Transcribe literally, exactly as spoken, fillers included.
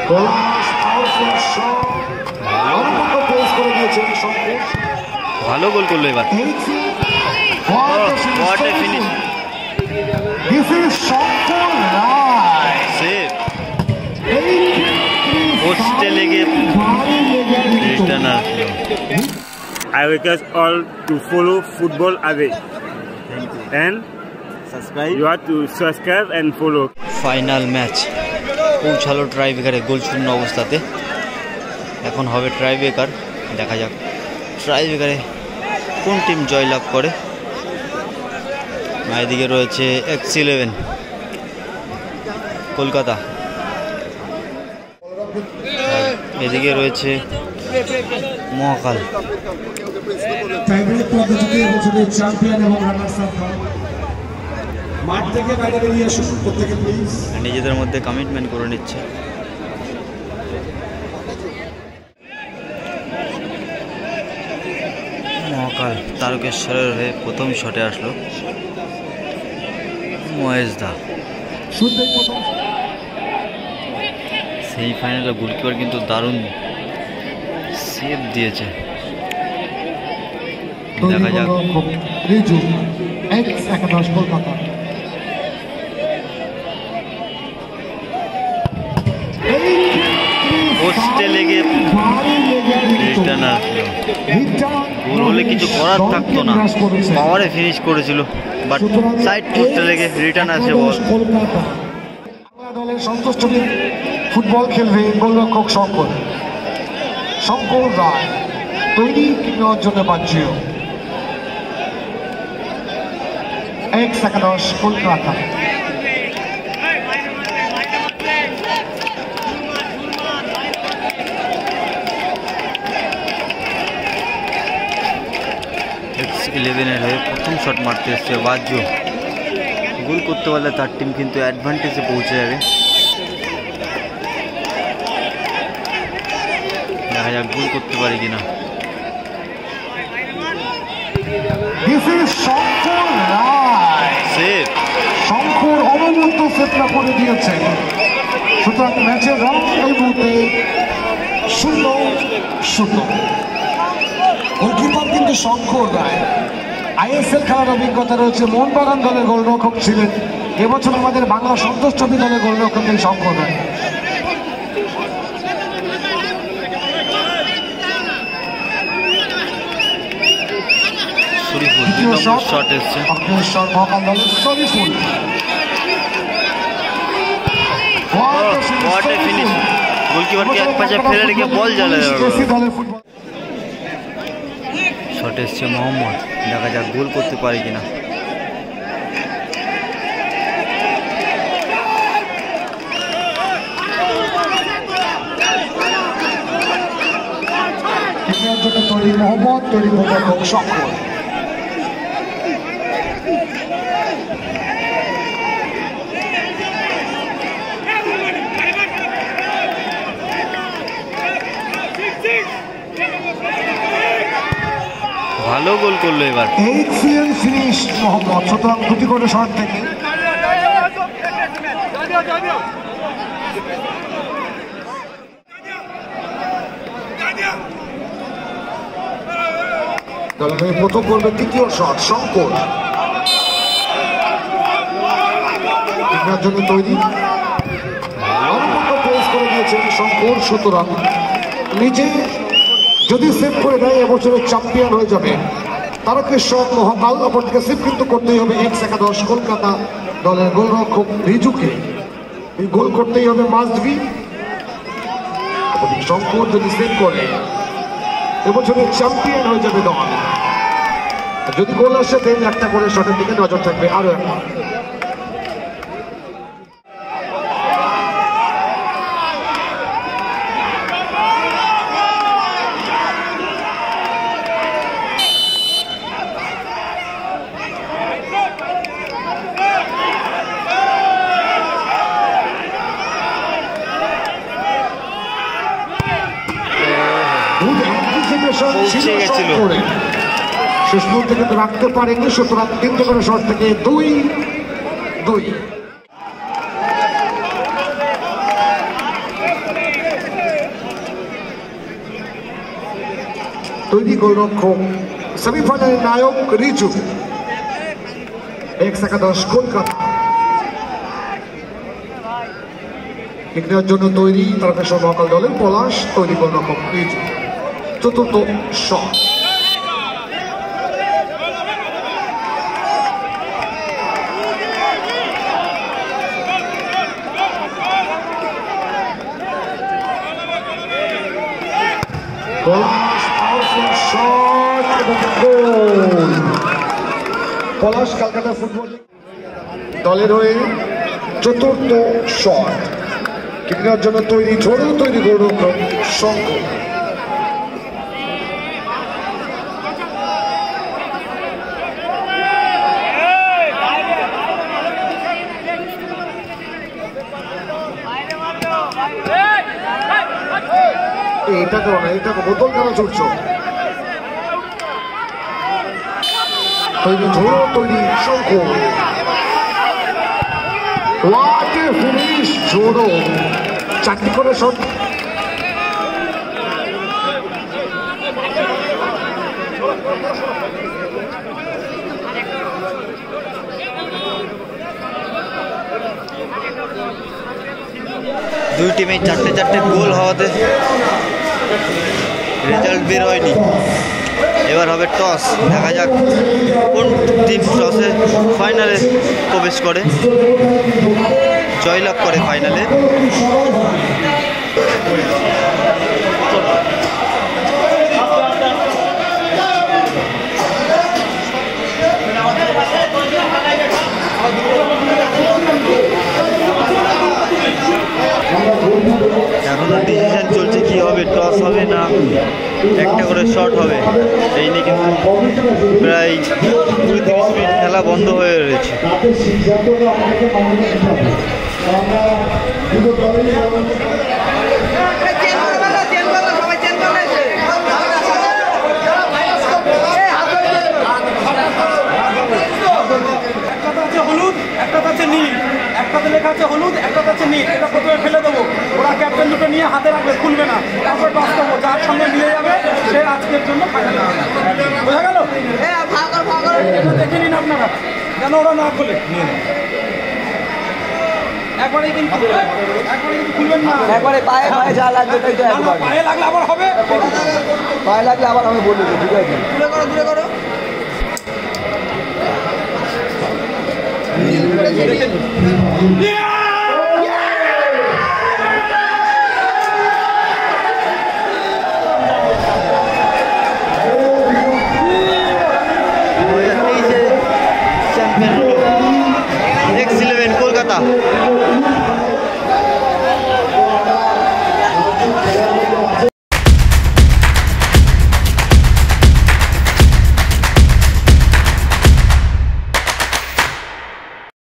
ভালো গোল করলো এবার। পোস্টে লেগে রিটার্ন আসলো। I request all to follow Football Aabeg and subscribe. You have to subscribe and follow. Final match পৌঁছালো ট্রাইবেকারে গোল শূন্য অবস্থাতে। এখন হবে ট্রাইবেকার, দেখা যাক ট্রাইবেকারে কোন টিম জয়লাভ করে। এদিকে রয়েছে এক্স ইলেভেন কলকাতা, এদিকে রয়েছে মহাকাল। নিজেদের মধ্যে কমিটমেন্ট করে নিচ্ছে। মহাকাল তারকেশ্বরের হয়ে প্রথম শটে আসলো মহেশদা। সেই ফাইনালে গোলকিপার কিন্তু দারুণ সেভ দিয়েছে। দেখা যাক পোস্টে লেগে রিটার্ন আসলো। গোল হলে কিছু করার থাকতো না, পাওয়ারে ফিনিশ করেছিল, বাট সাইড পোস্টে লেগে রিটার্ন আসে বল। দলের সন্তুষ্ট ফুটবল খেলবে গোলরক্ষক শঙ্কর শঙ্কর রায়, তৈরি নেওয়ার জন্য পাচ্ছি এক্স একাদশ কলকাতা। এক্স ইলেভেনের হয়ে প্রথম শট মারতে এসছে বাজ্য। গোল করতে পারলে তার টিম কিন্তু অ্যাডভান্টেজে পৌঁছে যাবে। দেখা যাক গোল করতে পারি কিনা। শঙ্কর অবমুক্ত সেটটা করে দিয়েছে, সুতরাং ম্যাচের রং এই মুহূর্তে শূন্য শূন্য। গোলকিপার কিন্তু শঙ্কর রায়, আইএসএল খেলার অভিজ্ঞতা রয়েছে, মোহনবাগান দলের গোলরক্ষক ছিলেন, এবছর আমাদের বাংলা সন্তোষ ট্রফি দলের গোলরক্ষক এই শঙ্কর রায়। শট এসছে মহাকাল দলের শরীফুল। গোলকিপারকে এক পাশে ফেলে রেখে বল জ্বালা শট এসছে মোহাম্মদ। দেখা যাক গোল করতে পারি কিনা। তৈরি মোহাম্মদ, তৈরি গোলরক্ষক শঙ্কর। ভালো গোল করলো এবার। এক্সিলেন্ট ফিনিশ মোহাম্মদ, সুতরাং দুটি করে শট থেকে দলের প্রথম পর্বের দ্বিতীয় শট শঙ্কর জন্য তৈরি করে দিয়েছেন শঙ্কর। সুতরাং নিজে যদি সেভ করে দেয় এবছরের চ্যাম্পিয়ন হয়ে যাবে তারকেশ্বর মহাকাল। অপরদিকে সেভ কিন্তু করতেই হবে এক্স একাদশ কলকাতা দলের গোলরক্ষক রিজুকে, গোল করতেই হবে মাস্ট বি। শঙ্কর যদি সেভ করে এবছরের চ্যাম্পিয়ন হয়ে যাবে দল। যদি গোল আসে দেন একটা করে শটের দিকে নজর থাকবে আরো একটা। শেষ মুহূর্তে কিন্তু রাখতে পারেনি, সুতরাং তিনটে করে শট থেকে দুই দুই। তৈরি গোলরক্ষক সেমিফাইনালের নায়ক রিজু, এক্স একাদশ কলকাতা। কিক নেওয়ার জন্য তৈরি তারকেশ্বর মহাকাল দলের পলাশ, তৈরি গোলরক্ষক রিজু। চতুর্থ শট, পলাশ পাওয়ারফুল শট এবং গোল। পলাশ কলকাতা ফুটবল দলের হয়ে চতুর্থ শট। কিক নেওয়ার জন্য তৈরি ঝোড়ো, তৈরি গোলরক্ষক সঙ্ঘ। এটা করো না, এটা বোতল কেন ছুটছ? তৈরি ঝোড়ো, তৈরি শঙ্খ। What a finish, ঝোড়ো। চারটি করে শট। দুই টিমে চারটে চারটে গোল হওয়াতে রেজাল্ট বের হয়নি। এবার হবে টস, দেখা যাক কোন টিম টসে ফাইনালে প্রবেশ করে, জয়লাভ করে ফাইনালে। এখনো ডিসিশন চলছে কি হবে, টস হবে না একটা করে শট হবে। এই নিয়ে কিন্তু প্রায় কুড়ি তিরিশ মিনিট খেলা বন্ধ হয়ে রয়েছে। হলুদ, একটাতে আছে নীল, একটাতে লেখা আছে হলুদ, একটাতে আছে নীল। এটা প্রথমে ফেলে দেবো, ওরা ক্যাপ্টেন দুটো নিয়ে হাতে রাখবে, খুলবে না। তারপর টস করবো, যার সঙ্গে মিলে যাবে সে আজকের জন্য ফাইনাল। বোঝা গেল? এটা দেখে নিন আপনারা, যেন ওরা না খোলে। একবারে কিন্তু একবারে কিন্তু খুলবেন না, একবারে পায়ে পায়ে যা লাগবে তাই তো একবার। পায়ে লাগলে আবার হবে, পায়ে লাগলে আবার আমি বলে দেবো, ঠিক আছে? দূরে করো, দূরে করো। চ্যাম্পিয়ন হলো এক্স ইলেভেন কলকাতা।